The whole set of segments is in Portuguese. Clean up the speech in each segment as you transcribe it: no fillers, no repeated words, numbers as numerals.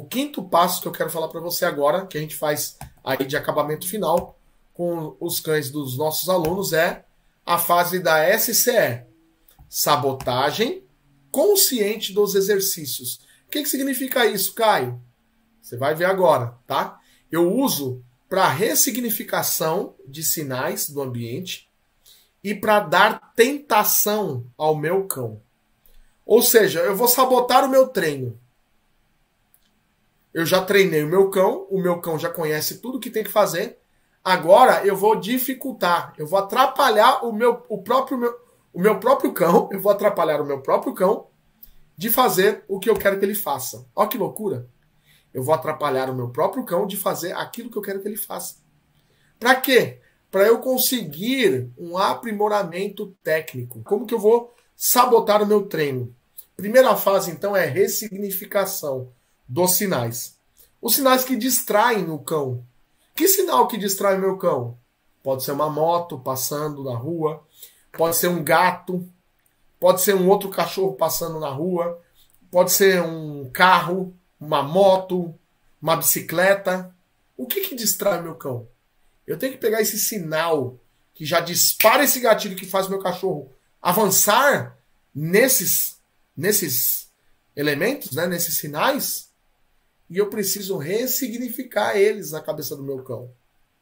quinto passo que eu quero falar para você agora, que a gente faz aí de acabamento final com os cães dos nossos alunos, é a fase da SCE, sabotagem consciente dos exercícios. O que significa isso, Caio? Você vai ver agora, tá? Eu uso para ressignificação de sinais do ambiente e para dar tentação ao meu cão. Ou seja, eu vou sabotar o meu treino. Eu já treinei o meu cão já conhece tudo que tem que fazer. Agora eu vou dificultar, eu vou atrapalhar o meu próprio cão, eu vou atrapalhar o meu próprio cão de fazer o que eu quero que ele faça. Olha que loucura. Eu vou atrapalhar o meu próprio cão de fazer aquilo que eu quero que ele faça. Para quê? Para eu conseguir um aprimoramento técnico. Como que eu vou sabotar o meu treino? Primeira fase, então, é ressignificação dos sinais. Os sinais que distraem o cão. Que sinal que distrai o meu cão? Pode ser uma moto passando na rua, pode ser um gato, pode ser um outro cachorro passando na rua, pode ser um carro, uma moto, uma bicicleta. O que distrai o meu cão? Eu tenho que pegar esse sinal que já dispara esse gatilho que faz o meu cachorro avançar nesses elementos, né, nesses sinais, e eu preciso ressignificar eles na cabeça do meu cão.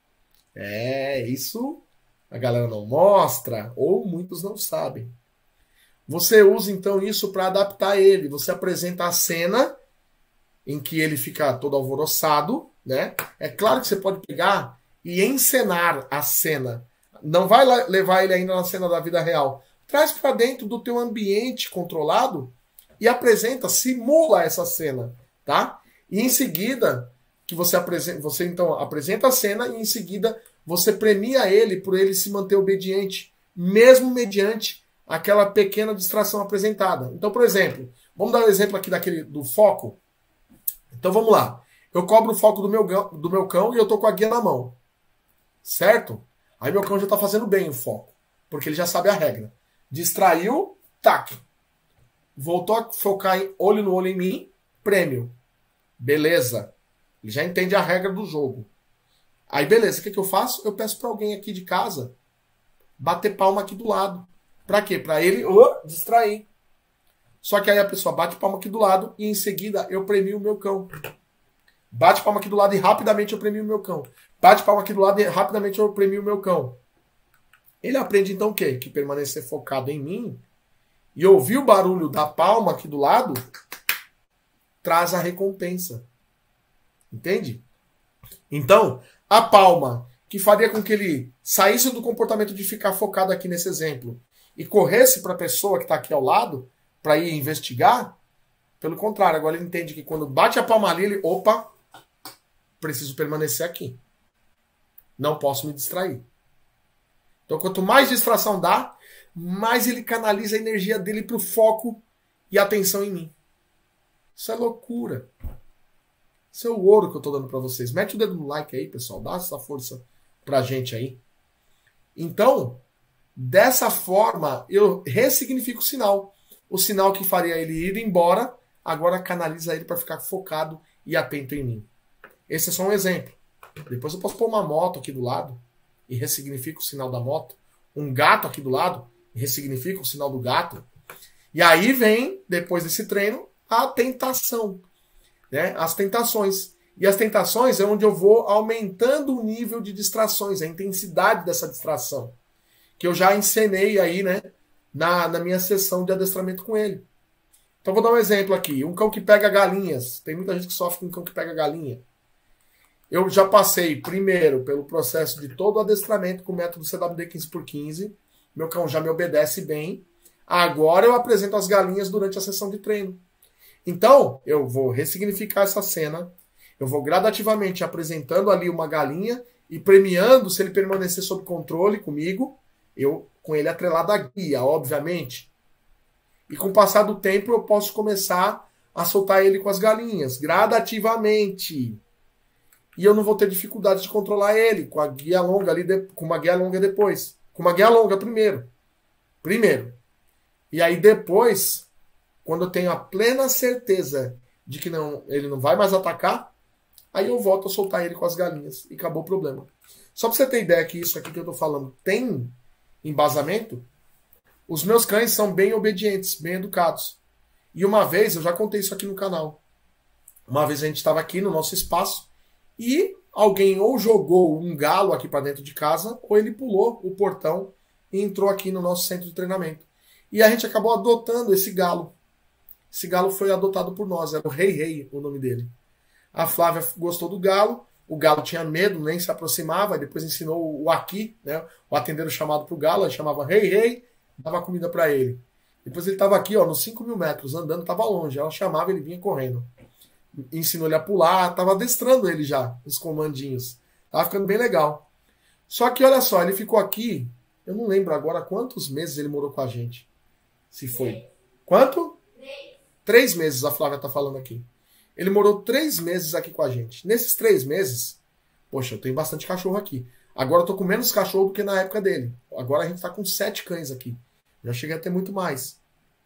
Isso a galera não mostra, ou muitos não sabem. Você usa então isso para adaptar ele. Você apresenta a cena em que ele fica todo alvoroçado, né? É claro que você pode pegar e encenar a cena. Não vai levar ele ainda na cena da vida real. Traz para dentro do teu ambiente controlado e apresenta, simula essa cena, tá? E em seguida, que você então apresenta a cena e em seguida você premia ele por ele se manter obediente, mesmo mediante aquela pequena distração apresentada. Então, por exemplo, vamos dar um exemplo aqui do foco. Então vamos lá. Eu cobro o foco do meu cão e eu tô com a guia na mão. Certo? Aí meu cão já tá fazendo bem o foco, porque ele já sabe a regra. Distraiu, tac. Voltou a focar olho no olho em mim, prêmio. Beleza. Ele já entende a regra do jogo. Aí beleza, o que eu faço? Eu peço para alguém aqui de casa bater palma aqui do lado. Para quê? Para ele distrair. Só que aí a pessoa bate palma aqui do lado e em seguida eu premio o meu cão. Bate palma aqui do lado e rapidamente eu premio o meu cão. Bate palma aqui do lado e rapidamente eu premio o meu cão. Ele aprende então o quê? Que permanecer focado em mim e ouvir o barulho da palma aqui do lado traz a recompensa. Entende? Então, a palma que faria com que ele saísse do comportamento de ficar focado aqui nesse exemplo e corresse para a pessoa que está aqui ao lado para ir investigar, pelo contrário, agora ele entende que quando bate a palma ali, ele, opa, preciso permanecer aqui. Não posso me distrair. Então, quanto mais distração dá, mais ele canaliza a energia dele para o foco e atenção em mim. Isso é loucura. Isso é o ouro que eu estou dando para vocês. Mete o dedo no like aí, pessoal. Dá essa força pra gente aí. Então, dessa forma, eu ressignifico o sinal. O sinal que faria ele ir embora, agora canaliza ele para ficar focado e atento em mim. Esse é só um exemplo. Depois eu posso pôr uma moto aqui do lado e ressignifico o sinal da moto. Um gato aqui do lado e ressignifico o sinal do gato. E aí vem, depois desse treino, a tentação. Né? As tentações. E as tentações é onde eu vou aumentando o nível de distrações, a intensidade dessa distração. Que eu já encenei aí, né? Na minha sessão de adestramento com ele. Então vou dar um exemplo aqui. Um cão que pega galinhas. Tem muita gente que sofre com um cão que pega galinha. Eu já passei primeiro pelo processo de todo o adestramento com o método CWD 15x15. Meu cão já me obedece bem. Agora eu apresento as galinhas durante a sessão de treino. Então, eu vou ressignificar essa cena. Eu vou gradativamente apresentando ali uma galinha e premiando se ele permanecer sob controle comigo. Eu com ele atrelado à guia, obviamente. E com o passar do tempo eu posso começar a soltar ele com as galinhas, gradativamente. E eu não vou ter dificuldade de controlar ele com a guia longa ali, com uma guia longa depois. Com uma guia longa primeiro. E aí depois, quando eu tenho a plena certeza de que não, ele não vai mais atacar, aí eu volto a soltar ele com as galinhas e acabou o problema. Só pra você ter ideia que isso aqui que eu tô falando tem embasamento, os meus cães são bem obedientes, bem educados. E uma vez, eu já contei isso aqui no canal, uma vez a gente estava aqui no nosso espaço e alguém ou jogou um galo aqui para dentro de casa ou ele pulou o portão e entrou aqui no nosso centro de treinamento. E a gente acabou adotando esse galo. Esse galo foi adotado por nós, era o Rei Rei, o nome dele. A Flávia gostou do galo, o galo tinha medo, nem se aproximava, depois ensinou o aqui, né, o atendeiro chamado para o galo, ele chamava Rei Rei, dava comida para ele. Depois ele estava aqui, ó, nos 5.000 metros, andando, estava longe, ela chamava, ele vinha correndo. Ensinou ele a pular, estava adestrando ele já, os comandinhos. Tava ficando bem legal. Só que olha só, ele ficou aqui, eu não lembro agora quantos meses ele morou com a gente. Se foi. Quanto? 3 meses, a Flávia tá falando aqui. Ele morou 3 meses aqui com a gente. Nesses 3 meses, poxa, eu tenho bastante cachorro aqui. Agora eu tô com menos cachorro do que na época dele. Agora a gente tá com 7 cães aqui. Já cheguei a ter muito mais.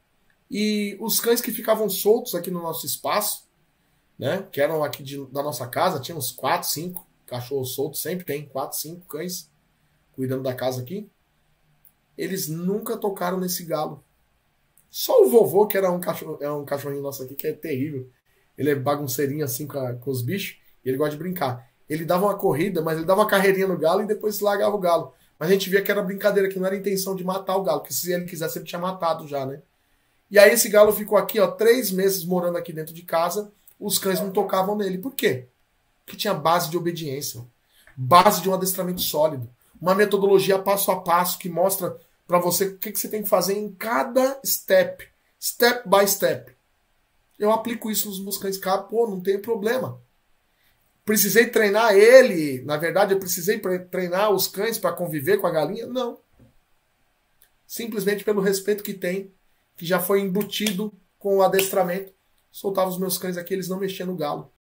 E os cães que ficavam soltos aqui no nosso espaço, né, que eram aqui da nossa casa, tinha uns 4, 5 cachorros soltos, sempre tem 4, 5 cães cuidando da casa aqui. Eles nunca tocaram nesse galo. Só o vovô, que era um cachorrinho nosso aqui, que é terrível. Ele é bagunceirinho assim com os bichos, e ele gosta de brincar. Ele dava uma corrida, mas ele dava uma carreirinha no galo e depois largava o galo. Mas a gente via que era brincadeira, que não era intenção de matar o galo, que se ele quisesse ele tinha matado já, né? E aí esse galo ficou aqui, ó, 3 meses morando aqui dentro de casa, os cães não tocavam nele. Por quê? Porque tinha base de obediência, base de um adestramento sólido, uma metodologia passo a passo que mostra para você o que você tem que fazer em cada step by step. Eu aplico isso nos meus cães, cara, pô, não tem problema. Precisei treinar ele, na verdade eu precisei treinar os cães para conviver com a galinha? Não. Simplesmente pelo respeito que tem, que já foi embutido com o adestramento. Soltava os meus cães aqui, eles não mexiam no galo.